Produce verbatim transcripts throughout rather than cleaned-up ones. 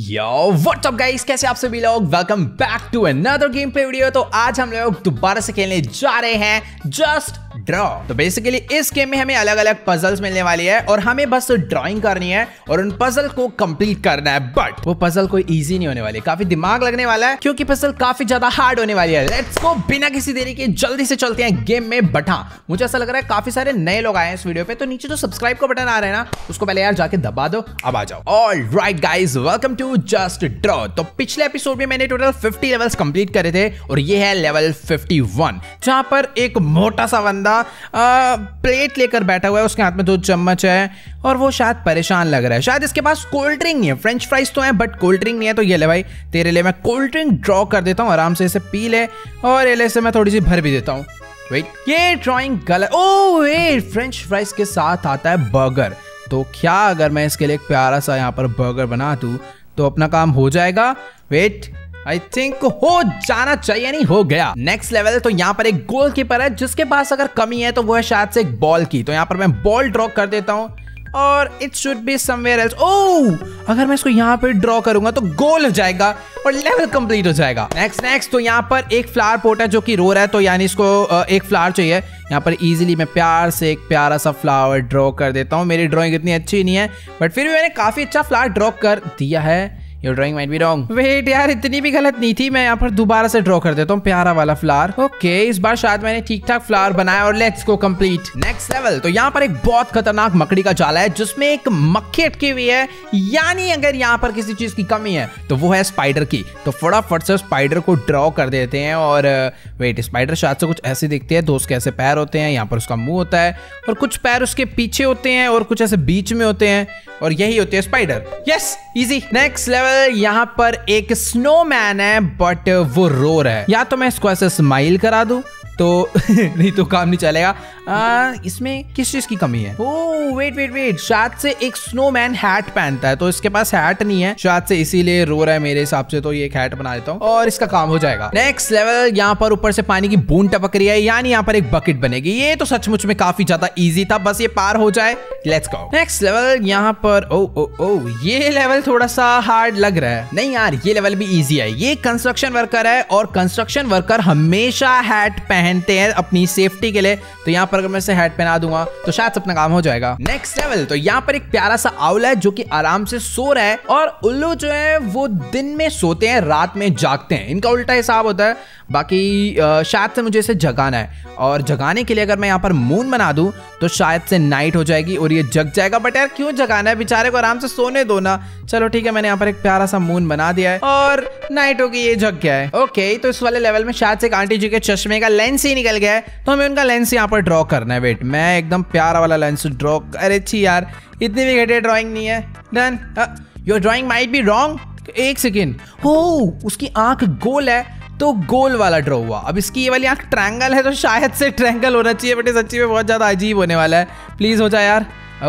Yo what's up guys, कैसे आप सभी लोग। Welcome back to another game play video. तो आज हम लोग दोबारा से खेलने जा रहे हैं जस्ट ड्रॉ। तो बेसिकली इस गेम में हमें अलग अलग पजल्स मिलने वाली है और हमें बस ड्राइंग करनी है और उन पजल को कंप्लीट करना है। बट वो पजल कोई इजी नहीं होने वाली, काफी दिमाग लगने वाला है क्योंकि पजल काफी ज्यादा हार्ड होने वाली है। लेट्स गो, बिना किसी देरी के जल्दी से चलते हैं गेम में। बट हाँ, मुझे ऐसा लग रहा है काफी सारे नए लोग आए हैं इस वीडियो पे, तो नीचे जो सब्सक्राइब का बटन आ रहा है ना, उसको पहले यार जाके दबा दो। अब आ जाओ। Alright guys, welcome to just draw. तो पिछले एपिसोड में मैंने टोटल फिफ्टी लेवल्स कंप्लीट करे थे और ये है लेवल फिफ्टी वन, जहां पर एक मोटा सा बंदा प्लेट लेकर बैठा हुआ है, उसके हाथ में दो चम्मच है और वो शायद परेशान लग रहा है। शायद इसके पास कोल्ड ड्रिंक नहीं है, फ्रेंच फ्राइज तो है बट कोल्ड ड्रिंक नहीं है। तो ये ले भाई, तेरे लिए मैं कोल्ड ड्रिंक ड्रॉ कर देता हूँ, आराम से इसे पी ले और ये ले से मैं थोड़ी सी भर भी देता हूँ। वेट, ये ड्राइंग गलत। ओह वेट, फ्रेंच फ्राइज के साथ आता है बर्गर। तो क्या अगर मैं इसके लिए एक प्यारा सा यहाँ पर बर्गर बना दूँ तो अपना काम हो जाएगा। वेट, आई थिंक हो जाना चाहिए। नहीं, हो गया। Next level. तो यहाँ पर एक गोलकीपर है जिसके पास अगर कमी है तो वो है शायद से एक बॉल की। तो यहाँ पर मैं बॉल ड्रॉ कर देता हूँ और it should be somewhere else. Oh, अगर मैं इसको यहाँ पे ड्रॉ करूंगा तो गोल हो जाएगा और लेवल कंप्लीट हो जाएगा। नेक्स्ट नेक्स्ट तो यहाँ पर एक फ्लावर पोट है जो कि रो रहा है, तो यानी इसको एक फ्लावर चाहिए। यहाँ पर इजीली मैं प्यार से एक प्यारा सा फ्लावर ड्रॉ कर देता हूँ। मेरी ड्राइंग इतनी अच्छी नहीं है बट फिर भी मैंने काफी अच्छा फ्लावर ड्रॉ कर दिया है। Your drawing might be wrong. Wait यार, इतनी भी गलत नहीं थी। मैं यहाँ पर दोबारा से ड्रॉ कर देता हूँ प्यारा वाला फ्लावर। ओके, इस बार शायद मैंने ठीक ठाक फ्लावर बनाया और let's go complete. Next level. तो यहाँ पर एक बहुत खतरनाक मकड़ी का जाला है जिसमें एक मक्खी अटकी हुई है, यानी अगर यहाँ पर किसी चीज की कमी है तो वो है स्पाइडर की। तो फटाफट से स्पाइडर को ड्रॉ कर देते हैं। और वेट, स्पाइडर शायद से कुछ ऐसे दिखते हैं, दो उसके ऐसे पैर होते हैं, यहाँ पर उसका मुंह होता है और कुछ पैर उसके पीछे होते हैं और कुछ ऐसे बीच में होते हैं और यही होती है spider. Yes, easy. Next level. यहाँ पर एक स्नोमैन है बट वो रो रहा है। या तो मैं इसको ऐसे स्माइल करा दूं तो नहीं तो काम नहीं चलेगा। आ, इसमें किस चीज की कमी है? ओह वेट वेट वेट, शायद से एक स्नोमैन हैट पहनता है तो इसके पास हैट नहीं है, शायद से इसीलिए रो रहा है मेरे हिसाब से। तो ये एक हैट बना देता हूँ और इसका काम हो जाएगा। Next level. यहाँ पर ऊपर से पानी की बूंद टपक रही है, यानी यहाँ पर एक बकेट बनेगी। ये तो सचमुच में काफी ज्यादा इजी था, बस ये पार हो जाए। Let's go. Next level. यहाँ पर ओ ओ ओ ये लेवल थोड़ा सा हार्ड लग रहा है। नहीं यार, ये लेवल भी इजी है। ये कंस्ट्रक्शन वर्कर है और कंस्ट्रक्शन वर्कर हमेशा हैट पहनते हैं अपनी सेफ्टी के लिए। तो यहाँ पर अगर मैं इसे हैट पहना दूंगा तो शायद अपना काम हो जाएगा। Next level. तो यहाँ पर एक प्यारा सा आउल है जो कि आराम से सो रहा है और उल्लू जो है वो दिन में सोते हैं, रात में जागते हैं। इनका उल्टा हिसाब होता है। बाकी शायद से मुझे इसे जगाना है और जगाने के लिए अगर मैं यहाँ पर मून बना दूं तो शायद से नाइट हो जाएगी और ये जग जाएगा। बट यार क्यों जगाना है, बेचारे को आराम से सोने दो ना। चलो ठीक है, मैंने यहाँ पर एक प्यारा सा मून बना दिया है और नाइट होगी, ये जग गया है। ओके, तो इस वाले लेवल में शायद से एक आंटी जी के चश्मे का लेंस ही निकल गया है, तो हमें उनका लेंस यहाँ पर ड्रॉ करना है। वेट, मैं एकदम प्यारा वाला लेंस ड्रॉ। अरे छी यार, इतनी भी घटिया ड्रॉइंग नहीं है। Done. Your drawing might be wrong. एक सेकेंड। हो, उसकी आंख गोल है तो गोल वाला ड्रॉ हुआ। अब इसकी ये वाली आंख ट्रायंगल है तो शायद से ट्रायंगल होना चाहिए, बट सच्ची में बहुत ज्यादा अजीब होने वाला है। प्लीज हो जाए यार।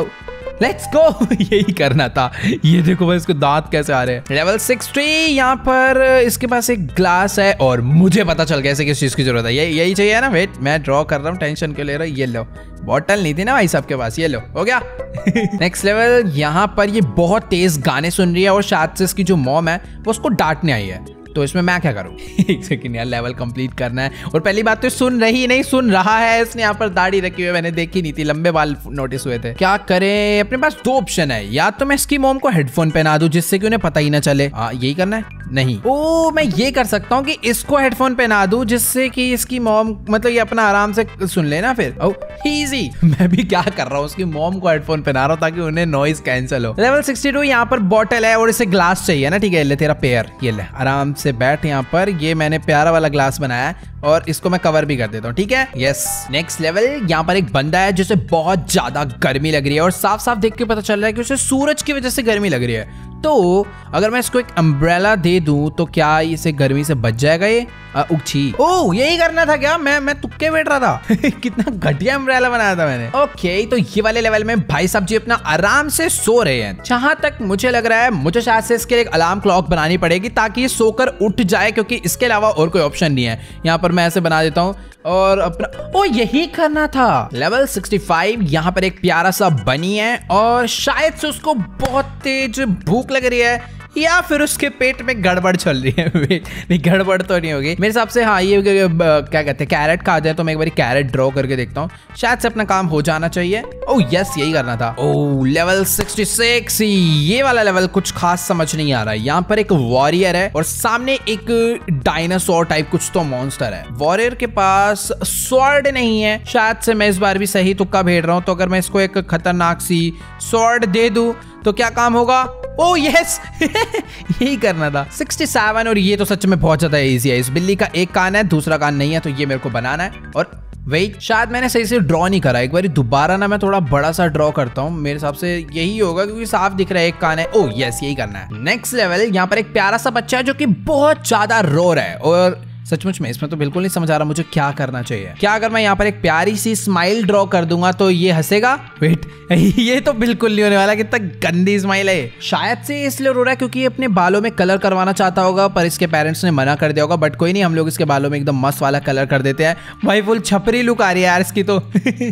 Let's go. यही करना था। ये देखो भाई, इसको दांत कैसे आ रहे हैं। Level sixty. यहाँ पर इसके पास एक ग्लास है और मुझे पता चल गया इसे किस चीज की जरूरत है। ये यही चाहिए ना। वेट, मैं ड्रॉ कर रहा हूँ, टेंशन क्यों ले रहा हूँ। ये लो, बॉटल नहीं थी ना भाई सबके पास, ये लो, हो गया। Next level. यहाँ पर ये बहुत तेज गाने सुन रही है और शायद से इसकी जो मॉम है वो उसको डांटने आई है। तो इसमें मैं क्या करूं? एक सेकंड यार, लेवल कंप्लीट करना है। और पहली बात तो सुन रही नहीं, सुन रहा है। इसने यहाँ पर दाढ़ी रखी हुई, मैंने देखी नहीं थी, लंबे बाल नोटिस हुए थे। क्या करें? अपने पास दो ऑप्शन है, या तो मैं इसकी मॉम को हेडफोन पहना दूं जिससे कि उन्हें पता ही ना चले। आ, यही करना है? नहीं। ओ, मैं ये कर सकता हूँ कि इसको हेडफोन पहना दूं जिससे कि इसकी मॉम, मतलब ये अपना आराम से सुन लेना। फिर ओ इजी। मैं भी क्या कर रहा हूँ, उसकी मॉम को हेडफोन पहना रहा हूँ ताकि उन्हें नॉइज कैंसिल हो। Level sixty two. यहाँ पर बॉटल है और इसे ग्लास चाहिए ना। ठीक है, ले तेरा पेयर, ये ले, आराम से बैठ यहाँ पर। ये मैंने प्यारा वाला ग्लास बनाया है और इसको मैं कवर भी कर देता हूँ। ठीक है, यस। Next level. यहाँ पर एक बंदा है जिसे बहुत ज्यादा गर्मी लग रही है और साफ साफ देख के पता चल रहा है कि उसे सूरज की वजह से गर्मी लग रही है। तो अगर मैं इसको एक अम्ब्रेला दे दूं तो क्या इसे गर्मी से बच जाएगा ये? उछी। ओह, यही करना था क्या? मैं मैं तुक्के बैठ रहा था। कितना घटिया अम्ब्रेला बनाया था मैंने। ओके, तो ये वाले लेवल में भाई साहब जी अपना आराम से सो रहे हैं। जहां तक मुझे लग रहा है मुझे शायद से इसके लिए एक अलार्म क्लॉक बनानी पड़ेगी ताकि ये सोकर उठ जाए, क्योंकि इसके अलावा और कोई ऑप्शन नहीं है। यहाँ पर मैं ऐसे बना देता हूँ और अपना, ओ यही करना था। Level sixty five. यहाँ पर एक प्यारा सा बनी है और शायद से उसको बहुत तेज भूख लग रही है या फिर उसके पेट में गड़बड़ चल रही है। वेट, नहीं गड़बड़ तो नहीं होगी मेरे हिसाब से। हाँ ये क्या कहते हैं कैरेट खा जाए, तो मैं एक बार कैरेट ड्रॉ करके देखता हूँ, शायद से अपना काम हो जाना चाहिए। ओह यस यही करना था। ओह लेवल सिक्सटी सिक्स, ये वाला लेवल कुछ खास समझ नहीं आ रहा है। यहाँ पर एक वॉरियर है और सामने एक डायनासोर टाइप कुछ तो मॉन्स्टर है। वॉरियर के पास स्वॉर्ड नहीं है, शायद से मैं इस बार भी सही तुक्का भेड़ रहा हूँ। तो अगर मैं इसको एक खतरनाक सी स्वॉर्ड दे दूं तो क्या काम होगा? ओह यस यही करना था। सिक्सटी सेवन, और ये तो सच में बहुत ज्यादा इजी है। इस बिल्ली का एक कान है, दूसरा कान नहीं है, तो ये मेरे को बनाना है। और वेट, शायद मैंने सही से ड्रॉ नहीं करा, एक बार दोबारा ना मैं थोड़ा बड़ा सा ड्रॉ करता हूँ। मेरे हिसाब से यही होगा क्योंकि साफ दिख रहा है एक कान है। ओह यस यही करना है। नेक्स्ट लेवल, यहाँ पर एक प्यारा सा बच्चा है जो कि बहुत ज्यादा रो रहा है, और सचमुच में इसमें तो बिल्कुल नहीं समझ आ रहा मुझे क्या करना चाहिए। क्या अगर मैं यहाँ पर एक प्यारी सी स्माइल ड्रॉ कर दूंगा तो ये हंसेगा? वेट, ये तो बिल्कुल नहीं होने वाला। कितना गंदी स्माइल है। शायद से इसलिए रो रहा है क्योंकि ये अपने बालों में कलर करवाना चाहता होगा, पर इसके पेरेंट्स ने मना कर दिया होगा। बट कोई नहीं, हम लोग इसके बालों में एकदम मस्त वाला कलर कर देते हैं। भाई फुल छपरी लुक आ रही है यार इसकी तो।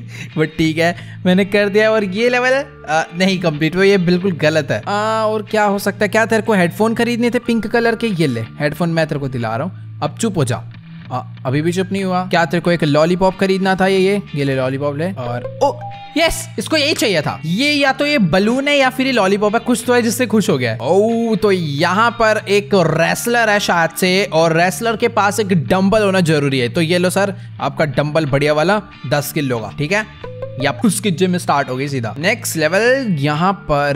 बट ठीक है, मैंने कर दिया। और ये लेवल आ, नहीं कंप्लीट हुआ, ये बिल्कुल गलत है। आ, और क्या हो सकता है? क्या तेरे को हेडफोन खरीदने थे पिंक कलर के? ये ले हेडफोन, मैं तेरे को दिला रहा हूँ, अब चुप हो जा। आ, अभी भी चुप नहीं हुआ। क्या तेरे को एक लॉलीपॉप खरीदना था? ये ये ये ले लॉलीपॉप ले। और ओ यस, इसको यही चाहिए था। ये या तो ये बलून है या फिर ये लॉलीपॉप है, कुछ तो है जिससे खुश हो गया। ओह तो यहाँ पर एक रेसलर है शायद से, और रेसलर के पास एक डंबल होना जरूरी है। तो ये लो सर, आपका डंबल बढ़िया वाला दस किलो का, ठीक है। या उसकी जिम स्टार्ट हो गई सीधा। नेक्स्ट लेवल, यहाँ पर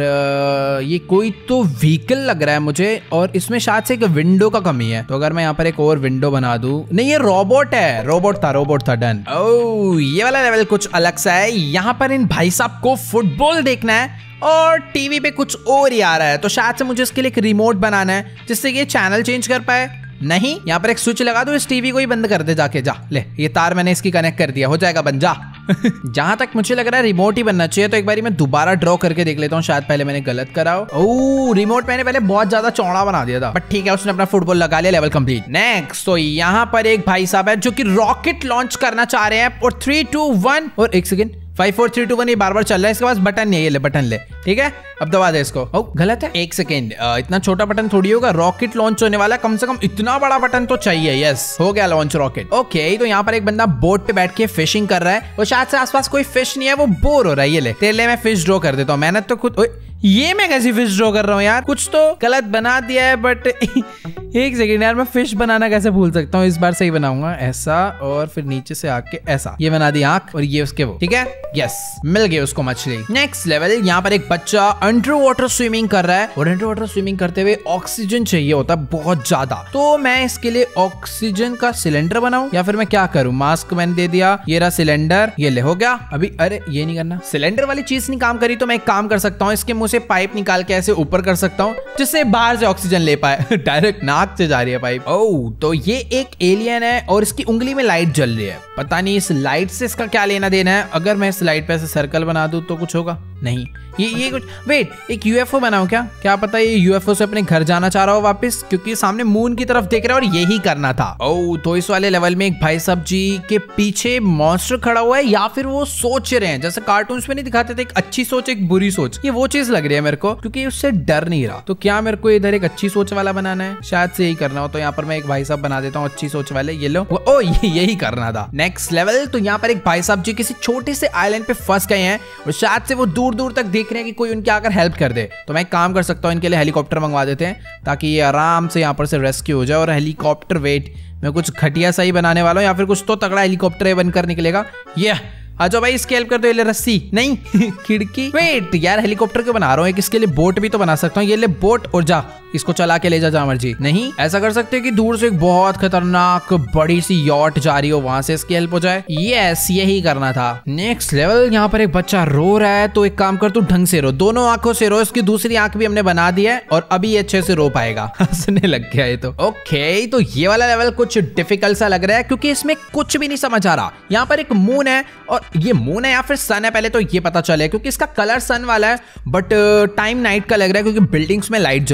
ये कोई तो व्हीकल लग रहा है मुझे, और इसमें शायद से एक विंडो का कमी है। तो अगर मैं यहाँ पर एक और विंडो बना दूं, नहीं ये रोबोट है, रोबोट था रोबोट था डन। ओह ये वाला लेवल कुछ अलग सा है। यहाँ पर इन भाई साहब को फुटबॉल देखना है और टीवी पे कुछ और ही आ रहा है, तो शायद से मुझे इसके लिए एक रिमोट बनाना है जिससे ये चैनल चेंज कर पाए। नहीं, यहाँ पर एक स्विच लगा दो, इस टीवी को ही बंद कर दे जाके। जा ले, ये तार मैंने इसकी कनेक्ट कर दिया, हो जाएगा बन जा। जहां तक मुझे लग रहा है रिमोट ही बनना चाहिए। तो एक बार मैं दोबारा ड्रॉ करके देख लेता हूँ, शायद पहले मैंने गलत करा हो। ओह रिमोट मैंने पहले बहुत ज्यादा चौड़ा बना दिया था, बट ठीक है, उसने अपना फुटबॉल लगा लिया। Level complete. नेक्स्ट, तो यहाँ पर एक भाई साहब है जो कि रॉकेट लॉन्च करना चाह रहे हैं। और थ्री टू वन, और एक second, five four three two one, ये बार बार चल रहा है। इसके पास बटन नहीं है, ये ले बटन ले, ठीक है। अब दबा दे इसको। ओ गलत है, एक सेकेंड, इतना छोटा बटन थोड़ी होगा, रॉकेट लॉन्च होने वाला है, कम से कम इतना बड़ा बटन तो चाहिए। यस हो गया लॉन्च रॉकेट। ओके तो यहाँ पर एक बंदा बोट पे बैठ के फिशिंग कर रहा है, और शायद से आसपास कोई फिश नहीं है, वो बोर हो रहा है। ये ले तेरे लिए मैं फिश ड्रॉ कर देता हूँ। मेहनत तो खुद, ये मैं कैसी फिश ड्रॉ कर रहा हूँ यार, कुछ तो गलत बना दिया है। बट एक सेकेंड यार, मैं फिश बनाना कैसे भूल सकता हूँ? इस बार सही बनाऊंगा, ऐसा, और फिर नीचे से आके ऐसा, ये बना दी आंख, और ये उसके वो, ठीक है। यस मिल गई उसको मछली। नेक्स्ट लेवल, यहाँ पर एक बच्चा अंडर वाटर स्विमिंग कर रहा है, और अंडर वाटर स्विमिंग करते हुए ऑक्सीजन चाहिए होता है बहुत ज्यादा। तो मैं इसके लिए ऑक्सीजन का सिलेंडर बनाऊं, या फिर मैं क्या करूं? मास्क मैंने दे दिया, ये रहा सिलेंडर, ये ले हो गया। अभी अरे ये नहीं करना, सिलेंडर वाली चीज नहीं काम करी, तो मैं एक काम कर सकता हूँ, इसके मुंह से पाइप निकाल के ऐसे ऊपर कर सकता हूँ जिससे बाहर से ऑक्सीजन ले पाए। डायरेक्ट नाक से जा रही है पाइप। ओह तो ये एक एलियन है, और इसकी उंगली में लाइट जल रही है। पता नहीं इस लाइट से इसका क्या लेना देना है। अगर मैं इस लाइट पे ऐसे सर्कल बना दूं तो कुछ होगा? नहीं, ये ये कुछ, वेट, एक यूएफओ बनाऊं क्या? क्या पता ये यूएफओ से अपने घर जाना चाह रहा हो वापस, क्योंकि सामने मून की तरफ देख रहा है और यही करना था। ओह तो इस वाले लेवल में एक भाई साहब जी के पीछे मॉन्स्टर खड़ा हुआ है, या फिर वो सोच रहे हैं, जैसे कार्टून्स में नहीं दिखाते थे एक अच्छी सोच एक बुरी सोच, ये वो चीज लग रही है मेरे को, क्योंकि उससे डर नहीं रहा। तो क्या मेरे को इधर एक अच्छी सोच वाला बनाना है? शायद से यही करना हो। तो यहाँ पर मैं एक भाई साहब बना देता हूँ अच्छी सोच वाले। ये लो, ओ ये यही करना था। नेक्स्ट लेवल, तो यहाँ पर एक भाई साहब जी किसी छोटे से आइलैंड पे फंस गए हैं, और शायद से वो दूर दूर तक देख रहे हैं कि कोई उनके आकर हेल्प कर दे। तो मैं एक काम कर सकता हूँ, इनके लिए हेलीकॉप्टर मंगवा देते हैं ताकि ये आराम से यहाँ पर से रेस्क्यू हो जाए। और हेलीकॉप्टर, वेट, मैं कुछ घटिया सा ही बनाने वाला हूँ, या फिर कुछ तो तगड़ा हेलीकॉप्टर बनकर निकलेगा। ये आजो भाई, इसकी हेल्प कर दो। ये ले रस्सी, नहीं खिड़की। वेट यार, हेलीकॉप्टर क्यों बना रहा हूँ? एक इसके लिए बोट भी तो बना सकता हूँ। ये ले बोट, और जा इसको चला के ले जा जहाँ मर्जी। नहीं, ऐसा कर सकते कि दूर से एक बहुत खतरनाक बड़ी सी यॉट जा रही हो, वहां से इसकी हेल्प हो जाए। यस यही करना था। नेक्स्ट लेवल, यहाँ पर एक बच्चा रो रहा है, तो एक काम कर, तू ढंग से रो, दोनों आंखों से रो। इसकी दूसरी आंख भी हमने बना दी है, और अभी ये अच्छे से रो पाएगा। हंसने लग गया ये तो। ओके तो ये वाला लेवल कुछ डिफिकल्ट सा लग रहा है, क्योंकि इसमें कुछ भी नहीं समझ आ रहा। यहाँ पर एक मून है, और ये मून है या फिर सन है, पहले तो ये पता चले, क्योंकि इसका कलर सन वाला है, बट टाइम नाइट का लग रहा है, क्योंकि बिल्डिंग्स में लाइट जल रही है।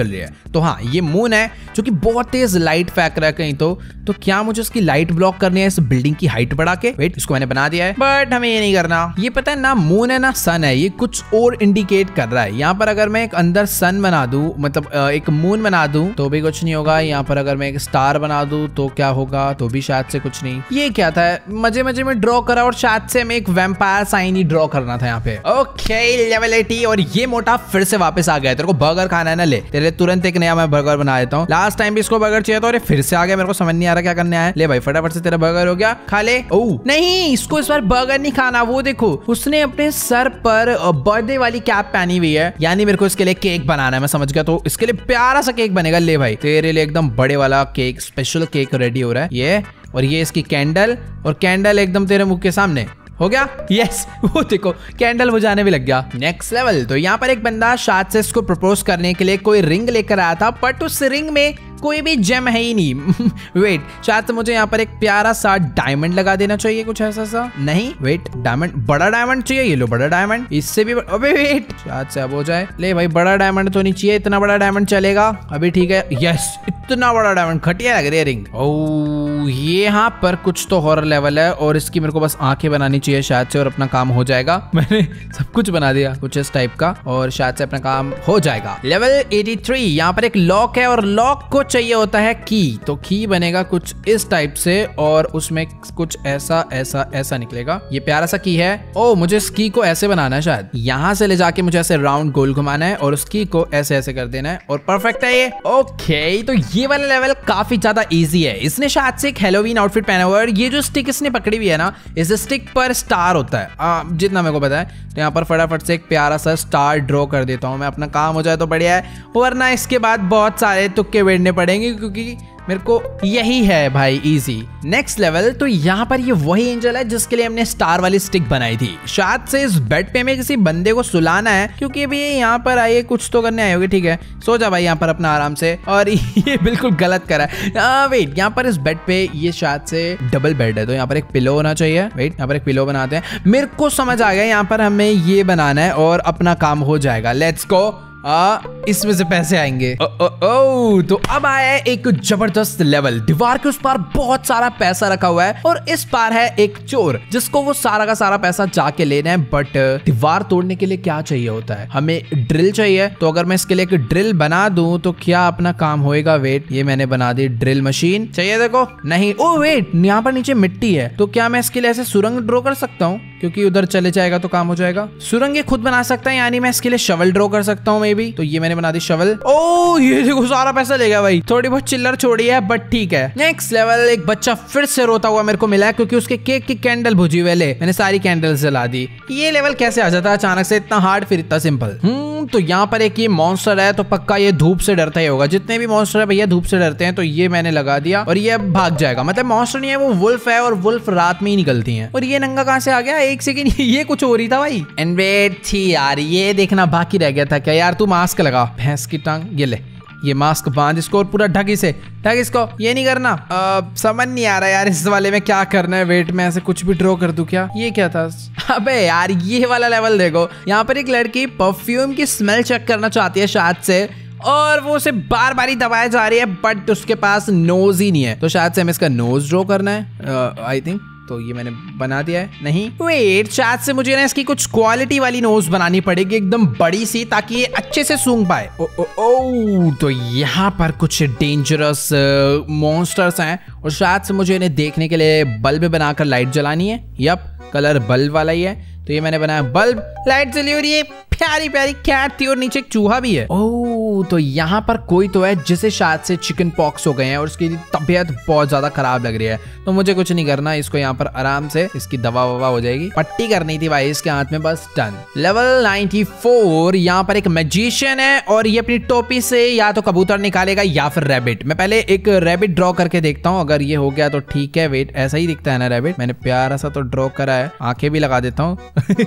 तो हाँ, ये मून है जो कि बहुत तेज लाइट फेंक रहा है कहीं तो तो क्या मुझे उसकी लाइट ब्लॉक करनी है इस बिल्डिंग की हाइट बढ़ा के? वेट, इसको मैंने बना दिया है, बट हमें ये नहीं करना। ये पता है ना मून है ना सन है, ये कुछ और इंडिकेट कर रहा है। यहाँ पर अगर मैं एक अंदर सन बना दूं, मतलब एक मून बना दूं तो भी कुछ नहीं होगा। यहाँ पर अगर मैं एक स्टार बना दूं तो क्या होगा? तो भी शायद से कुछ नहीं। ये क्या था? मजे मजे में ड्रॉ करा और शायद से हमें एक वैम्पायर साइन ही ड्रॉ करना था यहाँ पे। Okay, level eighty. और ये मोटा फिर से वापस आ गया। तेरे को बर्गर खाना है ना, ले तेरे तुरंत एक नया मैं बर्गर बना देता हूँ। लास्ट टाइम भी इसको बर्गर चाहिए था और फिर से आ गया। मेरे को समझ नहीं आ रहा क्या करने आया। ले भाई फटाफट से तेरा बर्गर हो गया, खा ले। ओह नहीं, इसको इस बार बर्गर नहीं खाना। वो देखो, उसने अपने सर पर बर्थडे वाली कैप पहनी हुई है, यानी मेरे को इसके लिए केक बनाना है। मैं समझ गया, तो इसके लिए प्यारा सा केक बनेगा। ले भाई तेरे लिए एकदम बड़े वाला केक, स्पेशल केक रेडी हो रहा है ये। और ये इसकी कैंडल, और कैंडल एकदम तेरे मुंह के सामने हो गया। यस, वो देखो कैंडल बुझाने भी लग गया। Next level. तो यहाँ पर एक बंदा शायद से इसको प्रपोज करने के लिए कोई रिंग लेकर आया था, बट उस रिंग में कोई भी जेम है ही नहीं। वेट, शायद से मुझे यहाँ पर एक प्यारा सा डायमंड लगा देना चाहिए, कुछ ऐसा सा। नहीं, वेट, डायमंड, बड़ा डायमंड चाहिए। ये लो बड़ा डायमंड, इससे भी अबे वेट, शायद से अब हो जाए। ले भाई बड़ा डायमंड तो नहीं चाहिए, इतना बड़ा डायमंड चलेगा अभी, ठीक है। यस, इतना बड़ा डायमंड, घटिया लग रही है रिंग। ओह, ये यहाँ पर कुछ तो हॉरर लेवल है और इसकी मेरे को बस आंखें बनानी चाहिए शायद से, और अपना काम हो जाएगा। मैंने सब कुछ बना दिया कुछ इस टाइप का, और शायद से अपना काम हो जाएगा। लेवल तिरासी। यहाँ पर एक लॉक है और लॉक को चाहिए होता है की, तो की बनेगा कुछ इस टाइप से, और उसमें कुछ ऐसा ऐसा ऐसा निकलेगा। ये प्यारा सा की है। ओ, मुझे इस की को ऐसे बनाना है शायद, यहाँ से ले जाके मुझे ऐसे राउंड गोल घुमाना है और उस की को ऐसे ऐसे कर देना है, और परफेक्ट है ये। ओके, तो ये वाला लेवल काफी ज्यादा इजी है। इसने शायद से एक हेलोवीन आउटफिट पहना हुआ है, और ये जो स्टिक इसने पकड़ी हुई है ना, इस स्टिक पर स्टार होता है, आ, जितना मेरे को पता है। तो यहाँ पर फटाफट से एक प्यारा सा स्टार ड्रॉ कर देता हूँ मैं, अपना काम हो जाए तो बढ़िया है, वरना इसके बाद बहुत सारे तुक्के बैठने पड़ेंगे, क्योंकि मेरे को यही है भाई इजी। Next level. तो यहाँ पर ये वही एंजल है जिसके लिए हमने स्टार वाली स्टिक बनाई थी। शायद से इस बेड पे हमें किसी बंदे को सुलाना है, क्योंकि अभी यहाँ पर आए कुछ तो करने आए होगे। ठीक है, सो जा भाई यहाँ पर अपना आराम से। और ये बिल्कुल गलत करा है। आ, वेट, यहाँ पर इस बेड पे ये शायद से डबल बेड है, तो यहाँ पर एक पिलो होना चाहिए। वेट, यहाँ पर एक पिलो बनाते हैं। मेरे को समझ आ गया, यहाँ पर हमें ये बनाना है और अपना काम हो जाएगा। Let's go. आ, इसमें से पैसे आएंगे। ओ, ओ, ओ, तो अब आया है एक जबरदस्त लेवल। दीवार के उस पार बहुत सारा पैसा रखा हुआ है, और इस पार है एक चोर जिसको वो सारा का सारा पैसा जाके लेना है। बट दीवार तोड़ने के लिए क्या चाहिए होता है? हमें ड्रिल चाहिए। तो अगर मैं इसके लिए एक ड्रिल बना दूं तो क्या अपना काम होएगा? वेट, ये मैंने बना दी ड्रिल मशीन। चाहिए देखो? नहीं। ओ वेट, यहाँ पर नीचे मिट्टी है, तो क्या मैं इसके लिए ऐसे सुरंग ड्रॉ कर सकता हूँ? क्योंकि उधर चले जाएगा तो काम हो जाएगा। सुरंग ये खुद बना सकता है, यानी मैं इसके लिए शवल ड्रॉ कर सकता हूँ भी। तो ये मैंने बना दी शवल। ओ, ये देखो सारा पैसा ले गया भाई। थोड़ी बहुत चिल्लर छोड़ी है, बट ठीक है। Next level. एक बच्चा फिर से रोता हुआ मेरे को मिला है, क्योंकि उसके केक की कैंडल बुझी हुई है। ले, मैंने सारी कैंडल जला दी। ये लेवल कैसे आ जाता है अचानक से? इतना हार्ड फिर इतना सिंपल। हम्म तो यहाँ पर एक ये मॉन्स्टर है, तो पक्का ये धूप से डरता ही होगा। जितने भी मॉन्स्टर है भैया धूप से डरते हैं, तो ये मैंने लगा दिया और ये अब भाग जाएगा। मतलब मॉन्स्टर नहीं है, वो वुल्फ है, और वुल्फ रात में ही निकलती है। और ये नंगा कहाँ से आ गया? एक सेकंड, ये कुछ हो रही था भाई। एंड वेट थी यार, ये देखना बाकी रह गया था क्या यार? तू मास्क लगा, भैंस की टांग। ये ले, ये मास्क बांध इसको और पूरा ढक इसे, ढक इसको। ये नहीं करना। आ, समझ नहीं आ रहा यार इस वाले में क्या करना है। वेट, मैं ऐसे कुछ भी ड्रॉ कर दूं क्या? ये क्या था? अबे यार, ये वाला लेवल देखो। यहाँ पर एक लड़की परफ्यूम की स्मेल चेक करना चाहती है शायद से, और वो उसे बार बार ही दबाया जा रही है, बट उसके पास नोज ही नहीं है। तो शायद से हमें इसका नोज ड्रॉ करना है, आई थिंक। तो ये मैंने बना दिया है। नहीं, वेट, शायद से मुझे ना इसकी कुछ क्वालिटी वाली नोज बनानी पड़ेगी, एकदम बड़ी सी, ताकि ये अच्छे से सूंघ पाए। ओ, ओ, ओ, तो यहाँ पर कुछ डेंजरस मॉन्स्टर्स हैं, और शायद से मुझे इन्हें देखने के लिए बल्ब बनाकर लाइट जलानी है। यप, कलर बल्ब वाला ही है। तो ये मैंने बनाया बल्ब, लाइट जली हो रही है। प्यारी प्यारी कैट थी और नीचे एक चूहा भी है। ओह, तो यहाँ पर कोई तो है जिसे शायद से चिकन पॉक्स हो गए हैं और उसकी तबीयत बहुत ज्यादा खराब लग रही है। तो मुझे कुछ नहीं करना, इसको यहाँ पर आराम से इसकी दवा ववा हो जाएगी। पट्टी करनी थी भाई इसके हाथ में, बस डन। लेवल चौरानवे। यहाँ पर एक मैजिशियन है और ये अपनी टोपी से या तो कबूतर निकालेगा या फिर रैबिट। मैं पहले एक रैबिट ड्रॉ करके देखता हूँ, अगर ये हो गया तो ठीक है। वेट, ऐसा ही दिखता है ना रैबिट? मैंने प्यारा सा तो ड्रॉ करा है, आंखें भी लगा देता हूँ।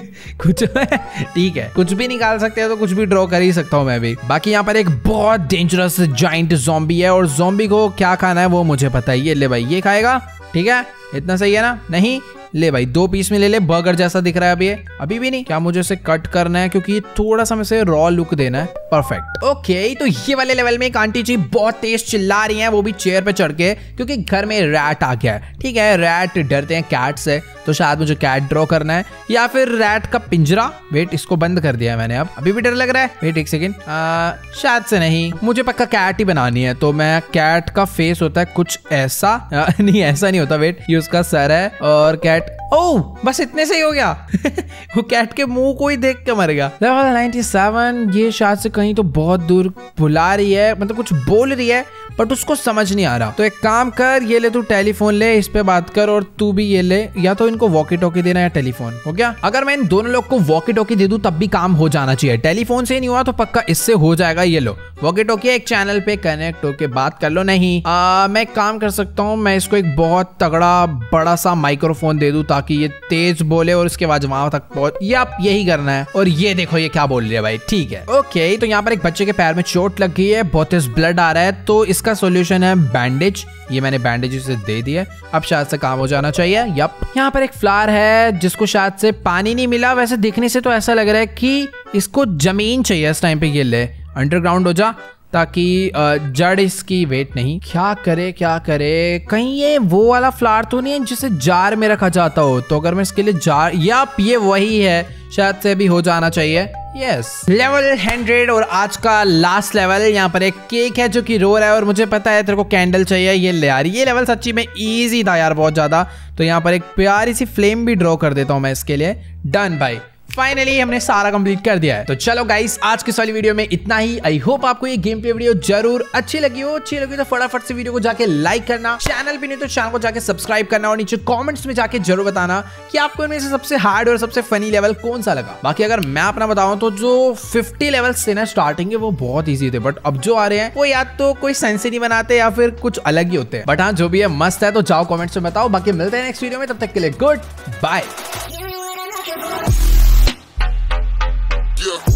कुछ ठीक है, कुछ भी निकाल सकते हैं तो कुछ भी ड्रॉ कर ही सकता हूँ मैं भी। बाकी यहाँ पर एक बहुत डेंजरस जाइंट ज़ॉम्बी है और ज़ॉम्बी को क्या खाना है वो मुझे पता है। ये ले भाई, ये खाएगा, ठीक है, इतना सही है ना? नहीं, ले भाई दो पीस में ले ले, बर्गर जैसा दिख रहा है अभी ये। अभी भी नहीं, क्या मुझे इसे कट करना है क्योंकि थोड़ा सा इसे रॉ लुक देना है। परफेक्ट। ओके तो ये वाले लेवल में एक आंटी जी बहुत तेज चिल्ला रही हैं, वो भी चेयर पे चढ़ के, क्योंकि घर में रैट आ गया है। ठीक है, रैट डरते हैं कैट से, तो शायद मुझे कैट ड्रॉ करना है या फिर रैट का पिंजरा। वेट, इसको बंद कर दिया है मैंने। अब अभी भी डर लग रहा है। वेट एक सेकेंड, शायद से नहीं, मुझे पक्का कैट ही बनानी है। तो मैं कैट का फेस होता है कुछ ऐसा, आ, नहीं ऐसा नहीं होता। वेट, ये उसका सर है और कैट, ओह बस इतने से ही हो गया। वो कैट के मुंह को ही देख के मर गया। लेवल सत्तानवे, ये शायद से कहीं तो बहुत दूर बुला रही है, मतलब कुछ बोल रही है बट उसको समझ नहीं आ रहा। तो एक काम कर, ये ले तू टेलीफोन ले, इस पे बात कर, और तू भी ये ले, या तो इनको वॉकी टॉकी देना या टेलीफोन। हो गया? अगर मैं इन दोनों लोग को वॉकी टॉकी दे दूं तब भी काम हो जाना चाहिए। टेलीफोन से नहीं हुआ तो पक्का इससे हो जाएगा। ये लो वॉकी टॉकी, एक चैनल पे कनेक्ट होके बात कर लो। नहीं आ, मैं एक काम कर सकता हूँ, मैं इसको एक बहुत तगड़ा बड़ा सा माइक्रोफोन दे दूं ताकि ये तेज बोले और उसके बाद वहां तक पहुंच। या यही करना है। और ये देखो ये क्या बोल रही है भाई। ठीक है, ओके तो यहाँ पर एक बच्चे के पैर में चोट लग गई है, बहुत तेज ब्लड आ रहा है, तो इसका सोल्यूशन है बैंडेज। ये मैंने बैंडेज इसे दे दिया, अब शायद से काम हो जाना चाहिए। यप, यहाँ पर एक फ्लावर है जिसको शायद से पानी नहीं मिला। वैसे दिखने से तो ऐसा लग रहा है कि इसको जमीन चाहिए इस टाइम पे। ये ले, अंडरग्राउंड हो जा ताकि जड़ इसकी, वेट नहीं, क्या करे क्या करे, कहीं ये वो वाला फ्लावर तो नहीं है जिसे जार में रखा जाता हो। तो अगर मैं इसके लिए जार, यप ये वही है, शायद से भी हो जाना चाहिए। यस, लेवल हंड्रेड और आज का लास्ट लेवल। यहाँ पर एक केक है जो कि रो रहा है और मुझे पता है तेरे को कैंडल चाहिए। ये ले यार, ये लेवल सच्ची में इजी था यार, बहुत ज्यादा। तो यहाँ पर एक प्यारी सी फ्लेम भी ड्रॉ कर देता हूँ मैं इसके लिए। डन भाई, फाइनली हमने सारा कंप्लीट कर दिया है। तो चलो गाइस, आज की वाली वीडियो में इतना ही। आई होप आपको ये गेम प्ले वीडियो जरूर अच्छी लगी हो। अच्छी लगी तो फटाफट से वीडियो को जाके लाइक करना, चैनल पे नहीं तो चैनल को जाके सब्सक्राइब करना, और नीचे कमेंट्स में जाके जरूर बताना कि आपको इनमें से सबसे हार्ड और सबसे फनी लेवल कौन सा लगा। बाकी अगर मैं अपना बताऊं तो जो फिफ्टी लेवल्स थे ना स्टार्टिंग के, वो बहुत ईजी थे, बट अब जो आ रहे हैं वो या तो कोई सेंस ही नहीं बनाते या फिर कुछ अलग ही होते हैं। बट हाँ, जो भी है मस्त है, तो जाओ कॉमेंट्स में बताओ। बाकी मिलते हैं नेक्स्ट वीडियो में, तब तक के लिए गुड बाय। Yeah.